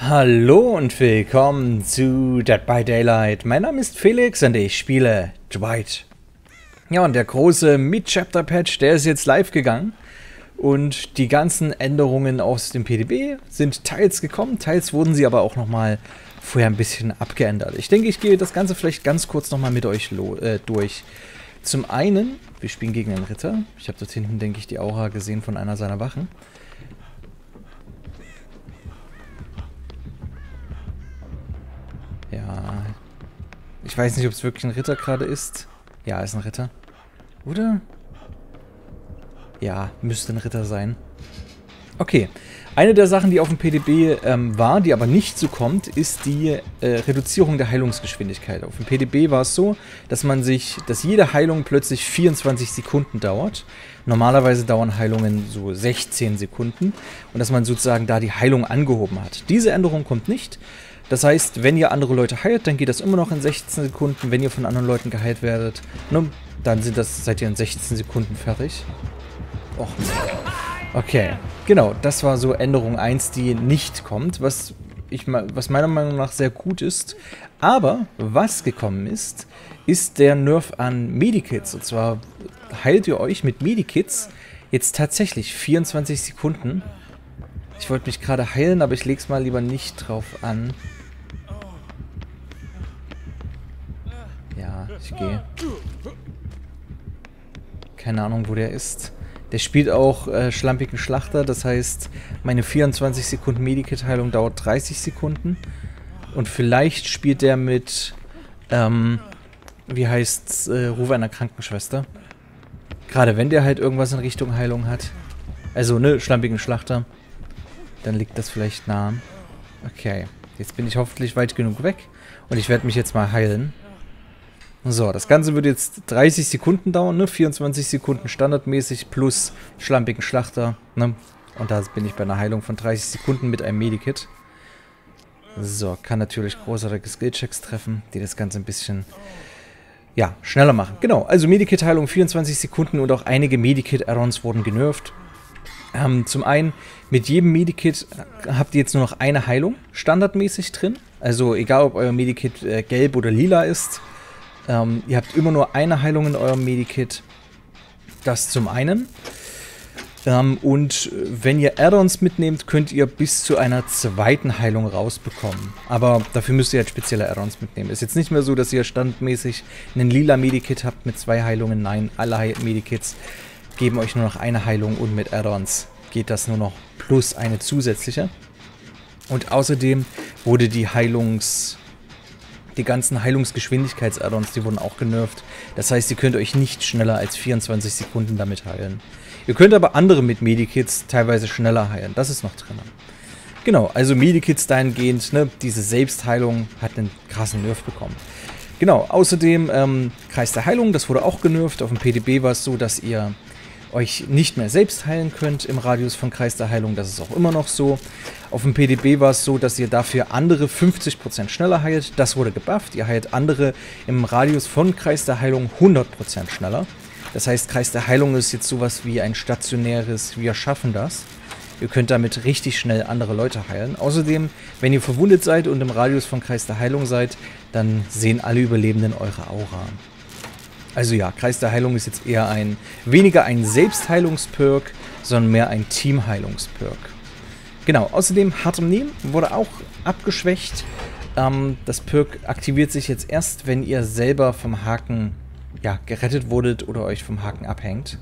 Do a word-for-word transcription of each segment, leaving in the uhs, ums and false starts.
Hallo und willkommen zu Dead by Daylight. Mein Name ist Felix und ich spiele Dwight. Ja, und der große Mid-Chapter-Patch, der ist jetzt live gegangen. Und die ganzen Änderungen aus dem P D B sind teils gekommen, teils wurden sie aber auch nochmal vorher ein bisschen abgeändert. Ich denke, ich gehe das Ganze vielleicht ganz kurz nochmal mit euch äh, durch. Zum einen, wir spielen gegen einen Ritter. Ich habe dort hinten, denke ich, die Aura gesehen von einer seiner Wachen. Ja, ich weiß nicht, ob es wirklich ein Ritter gerade ist. Ja, ist ein Ritter. Oder? Ja, müsste ein Ritter sein. Okay, eine der Sachen, die auf dem P D B ähm, war, die aber nicht so kommt, ist die äh, Reduzierung der Heilungsgeschwindigkeit. Auf dem P D B war es so, dass man sich, dass jede Heilung plötzlich vierundzwanzig Sekunden dauert. Normalerweise dauern Heilungen so sechzehn Sekunden und dass man sozusagen da die Heilung angehoben hat. Diese Änderung kommt nicht. Das heißt, wenn ihr andere Leute heilt, dann geht das immer noch in sechzehn Sekunden. Wenn ihr von anderen Leuten geheilt werdet, ne, dann sind das, seid ihr in sechzehn Sekunden fertig. Och. Okay, genau, das war so Änderung eins, die nicht kommt, was, ich, was meiner Meinung nach sehr gut ist. Aber was gekommen ist, ist der Nerf an Medikits. Und zwar heilt ihr euch mit Medikits jetzt tatsächlich vierundzwanzig Sekunden. Ich wollte mich gerade heilen, aber ich lege es mal lieber nicht drauf an. Ja, ich gehe. Keine Ahnung, wo der ist. Der spielt auch äh, schlampigen Schlachter, das heißt, meine vierundzwanzig Sekunden Medikit-Heilung dauert dreißig Sekunden. Und vielleicht spielt der mit, ähm, wie heißt's, äh, Ruf einer Krankenschwester. Gerade wenn der halt irgendwas in Richtung Heilung hat. Also, ne, schlampigen Schlachter. Dann liegt das vielleicht nah. Okay, jetzt bin ich hoffentlich weit genug weg. Und ich werde mich jetzt mal heilen. So, das Ganze wird jetzt dreißig Sekunden dauern, ne? vierundzwanzig Sekunden standardmäßig plus schlampigen Schlachter, ne? Und da bin ich bei einer Heilung von dreißig Sekunden mit einem Medikit. So, kann natürlich großartige Skillchecks treffen, die das Ganze ein bisschen, ja, schneller machen. Genau, also Medikit-Heilung vierundzwanzig Sekunden und auch einige Medikit-Add-ons wurden genervt. Ähm, zum einen, mit jedem Medikit habt ihr jetzt nur noch eine Heilung standardmäßig drin. Also egal, ob euer Medikit äh, gelb oder lila ist. Ähm, ihr habt immer nur eine Heilung in eurem Medikit. Das zum einen. Ähm, und wenn ihr Add-ons mitnehmt, könnt ihr bis zu einer zweiten Heilung rausbekommen. Aber dafür müsst ihr halt spezielle Add-ons mitnehmen. Ist jetzt nicht mehr so, dass ihr standardmäßig einen lila Medikit habt mit zwei Heilungen. Nein, alle Medikits geben euch nur noch eine Heilung und mit Add-ons geht das nur noch plus eine zusätzliche. Und außerdem wurde die Heilungs... Die ganzen Heilungsgeschwindigkeits-Add-ons, die wurden auch genervt. Das heißt, ihr könnt euch nicht schneller als vierundzwanzig Sekunden damit heilen. Ihr könnt aber andere mit Medikits teilweise schneller heilen. Das ist noch drin. Genau, also Medikits dahingehend, ne, diese Selbstheilung hat einen krassen Nerf bekommen. Genau, außerdem ähm, Kreis der Heilung, das wurde auch genervt. Auf dem P D B war es so, dass ihr euch nicht mehr selbst heilen könnt im Radius von Kreis der Heilung. Das ist auch immer noch so. Auf dem P D B war es so, dass ihr dafür andere fünfzig Prozent schneller heilt. Das wurde gebufft. Ihr heilt andere im Radius von Kreis der Heilung hundert Prozent schneller. Das heißt, Kreis der Heilung ist jetzt sowas wie ein stationäres Wir schaffen das. Ihr könnt damit richtig schnell andere Leute heilen. Außerdem, wenn ihr verwundet seid und im Radius von Kreis der Heilung seid, dann sehen alle Überlebenden eure Aura. Also ja, Kreis der Heilung ist jetzt eher ein, weniger ein Selbstheilungsperk, sondern mehr ein Teamheilungsperk. Genau, außerdem Hartem Nehmen wurde auch abgeschwächt. Ähm, das Perk aktiviert sich jetzt erst, wenn ihr selber vom Haken, ja, gerettet wurdet oder euch vom Haken abhängt.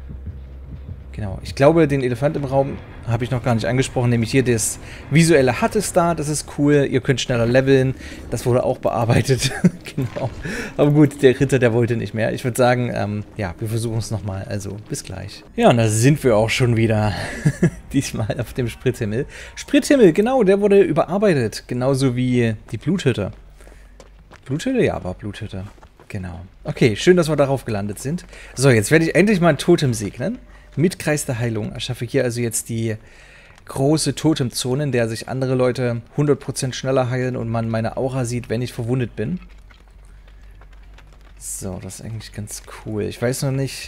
Genau, ich glaube, den Elefant im Raum habe ich noch gar nicht angesprochen, nämlich hier das visuelle H U D ist da, das ist cool, ihr könnt schneller leveln, das wurde auch bearbeitet, genau. Aber gut, der Ritter, der wollte nicht mehr. Ich würde sagen, ähm, ja, wir versuchen es nochmal, also bis gleich. Ja, und da sind wir auch schon wieder, diesmal auf dem Sprithimmel. Sprithimmel, genau, der wurde überarbeitet, genauso wie die Bluthütte. Bluthütte? Ja, aber Bluthütte, genau. Okay, schön, dass wir darauf gelandet sind. So, jetzt werde ich endlich mal ein Totem segnen. Mit Kreis der Heilung erschaffe ich hier also jetzt die große Totemzone, in der sich andere Leute hundert Prozent schneller heilen und man meine Aura sieht, wenn ich verwundet bin. So, das ist eigentlich ganz cool. Ich weiß noch nicht...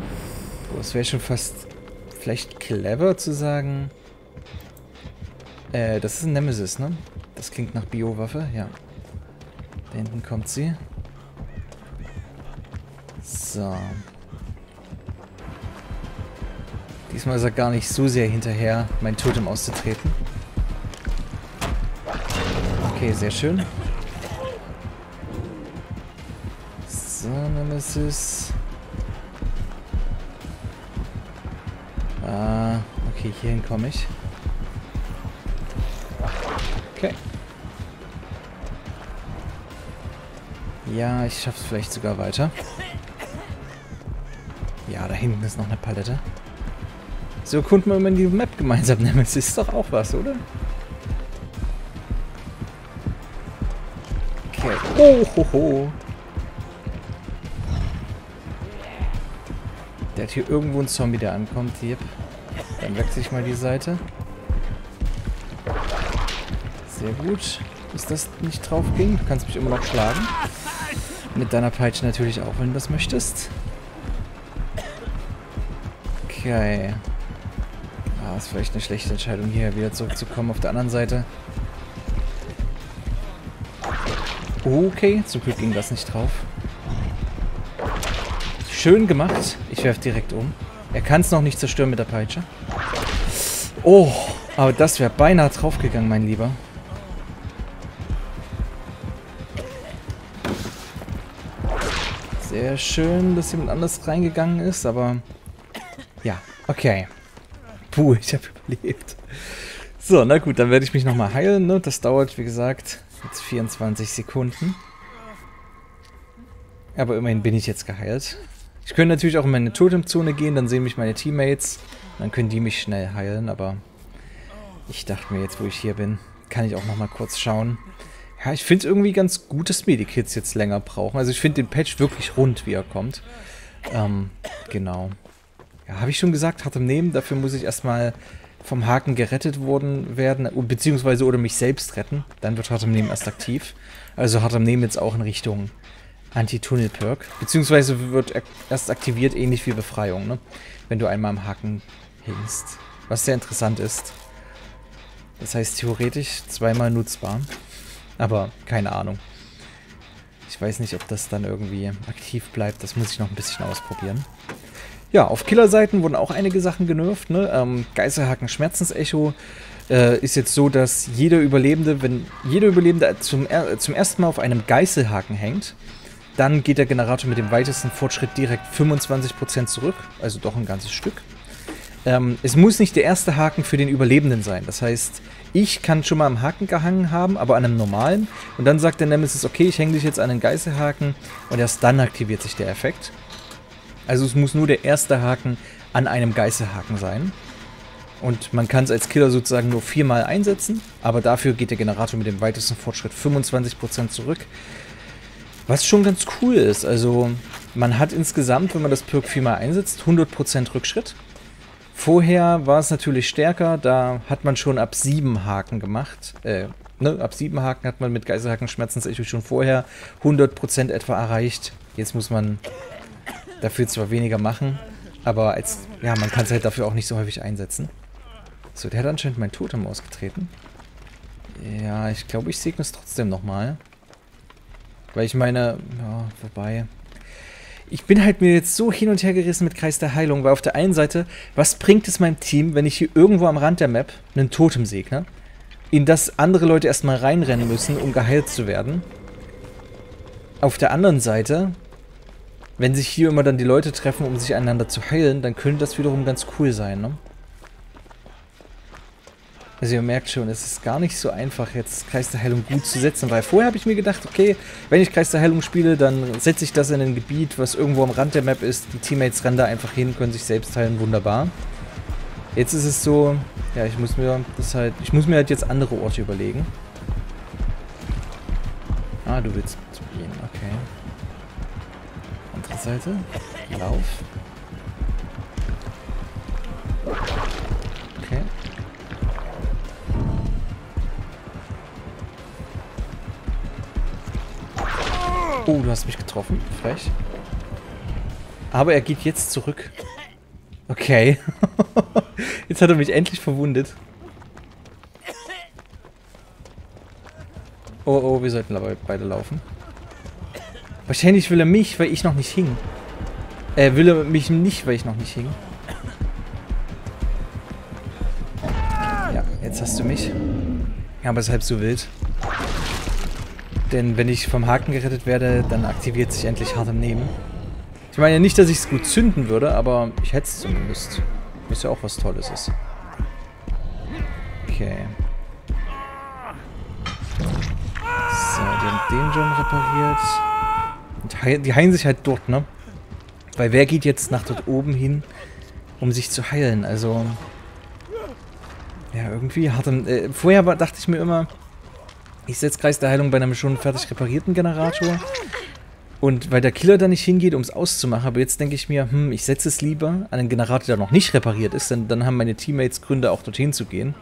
Es wäre schon fast vielleicht clever zu sagen... Äh, das ist ein Nemesis, ne? Das klingt nach Biowaffe, ja. Da hinten kommt sie. So. Diesmal ist er gar nicht so sehr hinterher, mein Totem auszutreten. Okay, sehr schön. So, Nemesis. Ah, okay, hierhin komme ich. Okay. Ja, ich schaff's vielleicht sogar weiter. Ja, da hinten ist noch eine Palette. So erkunden wir immer die Map gemeinsam. Nemesis ist doch auch was, oder? Okay. Oh, ho, ho. Der hat hier irgendwo einen Zombie, der ankommt. Yep. Dann wechsle ich mal die Seite. Sehr gut. Dass das nicht drauf ging. Du kannst mich immer noch schlagen. Mit deiner Peitsche natürlich auch, wenn du das möchtest. Okay. Ah, ist vielleicht eine schlechte Entscheidung, hier wieder zurückzukommen auf der anderen Seite. Okay, zum Glück ging das nicht drauf. Schön gemacht. Ich werfe direkt um. Er kann es noch nicht zerstören mit der Peitsche. Oh, aber das wäre beinahe draufgegangen, mein Lieber. Sehr schön, dass jemand anders reingegangen ist, aber... Ja, okay. Puh, ich habe überlebt. So, na gut, dann werde ich mich nochmal heilen, ne? Das dauert, wie gesagt, jetzt vierundzwanzig Sekunden. Aber immerhin bin ich jetzt geheilt. Ich könnte natürlich auch in meine Totemzone gehen, dann sehen mich meine Teammates. Dann können die mich schnell heilen, aber ich dachte mir jetzt, wo ich hier bin, kann ich auch nochmal kurz schauen. Ja, ich finde es irgendwie ganz gut, dass Medikits jetzt länger brauchen. Also ich finde den Patch wirklich rund, wie er kommt. Ähm, genau. Ja, habe ich schon gesagt, hart im Nehmen. Dafür muss ich erstmal vom Haken gerettet worden werden, beziehungsweise oder mich selbst retten. Dann wird hart im Nehmen erst aktiv. Also hart im Nehmen jetzt auch in Richtung Anti-Tunnel-Perk. Beziehungsweise wird erst aktiviert, ähnlich wie Befreiung, ne? Wenn du einmal am Haken hängst. Was sehr interessant ist. Das heißt theoretisch zweimal nutzbar. Aber keine Ahnung. Ich weiß nicht, ob das dann irgendwie aktiv bleibt. Das muss ich noch ein bisschen ausprobieren. Ja, auf Killerseiten wurden auch einige Sachen genervt, ne? Ähm, Geißelhaken Schmerzensecho äh, ist jetzt so, dass jeder Überlebende, wenn jeder Überlebende zum, er zum ersten Mal auf einem Geißelhaken hängt, dann geht der Generator mit dem weitesten Fortschritt direkt fünfundzwanzig Prozent zurück, also doch ein ganzes Stück. Ähm, es muss nicht der erste Haken für den Überlebenden sein. Das heißt, ich kann schon mal am Haken gehangen haben, aber an einem normalen. Und dann sagt der Nemesis, okay, ich hänge dich jetzt an einen Geißelhaken und erst dann aktiviert sich der Effekt. Also es muss nur der erste Haken an einem Geißelhaken sein. Und man kann es als Killer sozusagen nur viermal einsetzen, aber dafür geht der Generator mit dem weitesten Fortschritt fünfundzwanzig Prozent zurück. Was schon ganz cool ist. Also man hat insgesamt, wenn man das Perk viermal einsetzt, hundert Prozent Rückschritt. Vorher war es natürlich stärker, da hat man schon ab sieben Haken gemacht. Äh, ne, ab sieben Haken hat man mit Geißelhaken Schmerzensecho schon vorher hundert Prozent etwa erreicht. Jetzt muss man dafür zwar weniger machen, aber als ja, man kann es halt dafür auch nicht so häufig einsetzen. So, der hat anscheinend mein Totem ausgetreten. Ja, ich glaube, ich segne es trotzdem nochmal. Weil ich meine, ja, wobei... Ich bin halt mir jetzt so hin und her gerissen mit Kreis der Heilung, weil auf der einen Seite, was bringt es meinem Team, wenn ich hier irgendwo am Rand der Map einen Totem segne, in das andere Leute erstmal reinrennen müssen, um geheilt zu werden. Auf der anderen Seite, wenn sich hier immer dann die Leute treffen, um sich einander zu heilen, dann könnte das wiederum ganz cool sein, ne? Also ihr merkt schon, es ist gar nicht so einfach, jetzt Kreis der Heilung gut zu setzen, weil vorher habe ich mir gedacht, okay, wenn ich Kreis der Heilung spiele, dann setze ich das in ein Gebiet, was irgendwo am Rand der Map ist, die Teammates rennen da einfach hin, können sich selbst heilen, wunderbar. Jetzt ist es so, ja, ich muss mir das halt, ich muss mir halt jetzt andere Orte überlegen. Ah, du willst zu gehen, okay. Andere Seite, Lauf. Okay. Oh, du hast mich getroffen. Frech. Aber er geht jetzt zurück. Okay. Jetzt hat er mich endlich verwundet. Oh, oh, wir sollten aber beide laufen. Wahrscheinlich will er mich, weil ich noch nicht hing. Äh, will er mich nicht, weil ich noch nicht hing. Ja, jetzt hast du mich. Ja, aber es ist halb so wild. Denn wenn ich vom Haken gerettet werde, dann aktiviert sich endlich hart im Nehmen. Ich meine nicht, dass ich es gut zünden würde, aber ich hätte es zumindest. Was ja auch was Tolles ist. Okay. So, die haben den schon repariert. Und heil, die heilen sich halt dort, ne? Weil wer geht jetzt nach dort oben hin, um sich zu heilen? Also... Ja, irgendwie hart im... Äh, vorher war, dachte ich mir immer, ich setze Kreis der Heilung bei einem schon fertig reparierten Generator. Und weil der Killer da nicht hingeht, um es auszumachen, aber jetzt denke ich mir, hm, ich setze es lieber an einen Generator, der noch nicht repariert ist, denn dann haben meine Teammates Gründe, auch dorthin zu gehen.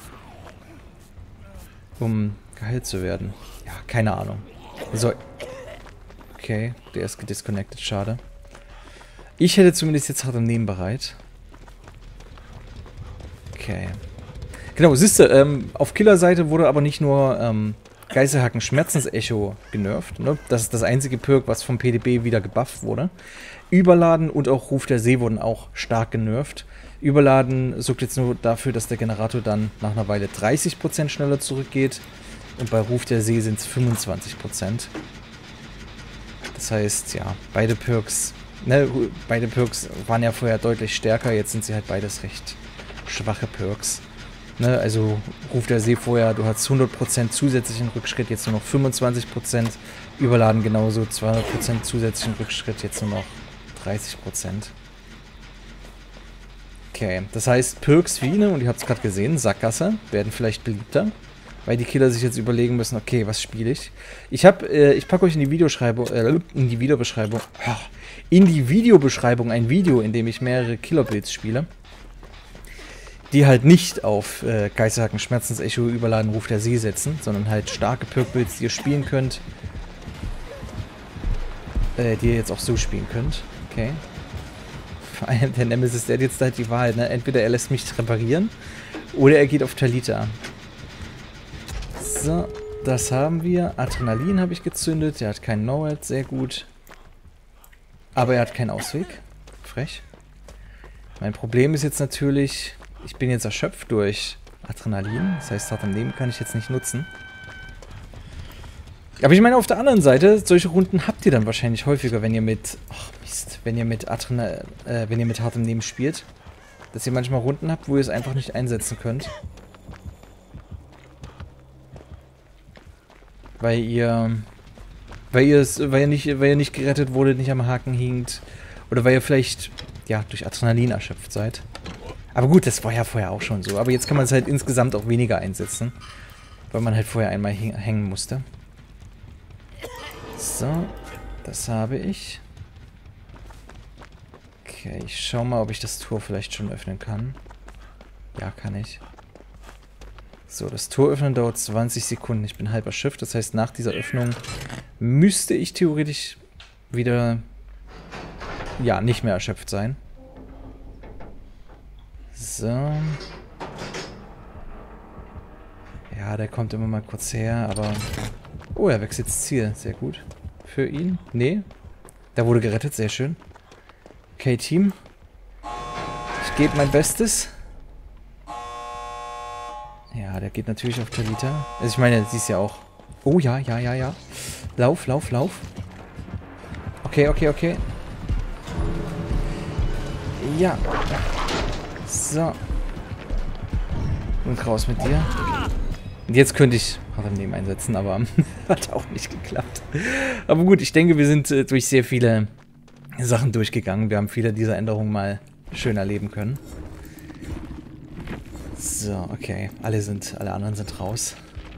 Um geheilt zu werden. Ja, keine Ahnung. So. Okay, der ist gedisconnected, schade. Ich hätte zumindest jetzt hart im Nehmen bereit. Okay. Genau, siehst du, ähm, auf Killerseite wurde aber nicht nur ähm, Geißelhacken Schmerzensecho genervt. Ne? Das ist das einzige Perk, was vom P D B wieder gebufft wurde. Überladen und auch Ruf der See wurden auch stark genervt. Überladen sorgt jetzt nur dafür, dass der Generator dann nach einer Weile dreißig Prozent schneller zurückgeht. Und bei Ruf der See sind es fünfundzwanzig Prozent. Das heißt, ja, beide Perks, ne, beide Perks waren ja vorher deutlich stärker. Jetzt sind sie halt beides recht schwache Perks. Ne, also Ruf der See vorher, du hast hundert Prozent zusätzlichen Rückschritt, jetzt nur noch fünfundzwanzig Prozent. Überladen genauso, zweihundert Prozent zusätzlichen Rückschritt, jetzt nur noch dreißig Prozent. Okay, das heißt, Perks wie, ne, und ihr habt es gerade gesehen, Sackgasse, werden vielleicht beliebter, weil die Killer sich jetzt überlegen müssen, okay, was spiele ich? Ich habe, äh, ich packe euch in die Videobeschreibung, äh, in die Videobeschreibung, oh, in die Videobeschreibung ein Video, in dem ich mehrere Killer-Builds spiele, die halt nicht auf äh, Geisterhaken, Schmerzensecho, Überladen, Ruf der See setzen, sondern halt starke Perk-Builds, die ihr spielen könnt, äh, die ihr jetzt auch so spielen könnt. Okay. Vor allem der Nemesis, der hat jetzt halt die Wahl, ne? Entweder er lässt mich reparieren oder er geht auf Talita. So, das haben wir. Adrenalin habe ich gezündet, der hat keinen No-Head, sehr gut. Aber er hat keinen Ausweg. Frech. Mein Problem ist jetzt natürlich, ich bin jetzt erschöpft durch Adrenalin. Das heißt, hart am Leben kann ich jetzt nicht nutzen. Aber ich meine, auf der anderen Seite, solche Runden habt ihr dann wahrscheinlich häufiger, wenn ihr mit, ach Mist, wenn ihr mit Adrenal, äh, wenn ihr mit hartem Leben spielt. Dass ihr manchmal Runden habt, wo ihr es einfach nicht einsetzen könnt. Weil ihr, weil ihr es, weil ihr nicht, weil ihr nicht gerettet wurdet, nicht am Haken hinkt. Oder weil ihr vielleicht, ja, durch Adrenalin erschöpft seid. Aber gut, das war ja vorher auch schon so. Aber jetzt kann man es halt insgesamt auch weniger einsetzen. Weil man halt vorher einmal hängen musste. So, das habe ich. Okay, ich schau mal, ob ich das Tor vielleicht schon öffnen kann. Ja, kann ich. So, das Tor öffnen dauert zwanzig Sekunden. Ich bin halb erschöpft. Das heißt, nach dieser Öffnung müsste ich theoretisch wieder, ja, nicht mehr erschöpft sein. So. Ja, der kommt immer mal kurz her, aber... Oh, er wechselt das Ziel. Sehr gut. Für ihn. Nee. Da wurde gerettet. Sehr schön. Okay, Team. Ich gebe mein Bestes. Ja, der geht natürlich auf Talita. Also ich meine, sie ist ja auch... Oh, ja, ja, ja, ja. Lauf, lauf, lauf. Okay, okay, okay. Ja. So. Und raus mit dir. Und jetzt könnte ich hart im Leben einsetzen, aber hat auch nicht geklappt. Aber gut, ich denke, wir sind äh, durch sehr viele Sachen durchgegangen. Wir haben viele dieser Änderungen mal schön erleben können. So, okay. Alle sind, alle anderen sind raus.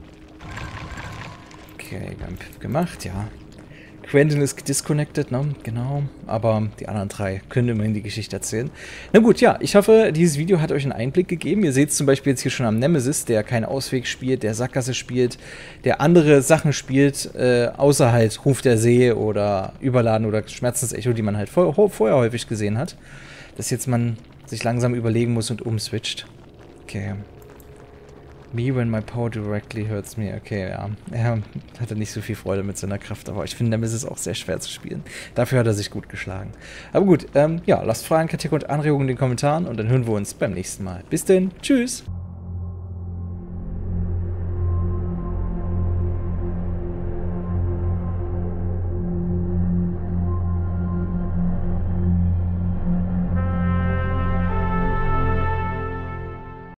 Okay, wir haben Piff gemacht, ja. Quentin ist disconnected, ne? Genau. Aber die anderen drei können immerhin die Geschichte erzählen. Na gut, ja. Ich hoffe, dieses Video hat euch einen Einblick gegeben. Ihr seht es zum Beispiel jetzt hier schon am Nemesis, der keinen Ausweg spielt, der Sackgasse spielt, der andere Sachen spielt, äh, außer halt Ruf der See oder Überladen oder Schmerzensecho, die man halt vor, vorher häufig gesehen hat. Dass jetzt man sich langsam überlegen muss und umswitcht. Okay. Me when my power directly hurts me. Okay, ja. Er hatte nicht so viel Freude mit seiner Kraft, aber ich finde, Nemesis auch sehr schwer zu spielen. Dafür hat er sich gut geschlagen. Aber gut, ähm, ja, lasst Fragen, Kritik und Anregungen in den Kommentaren und dann hören wir uns beim nächsten Mal. Bis denn, tschüss!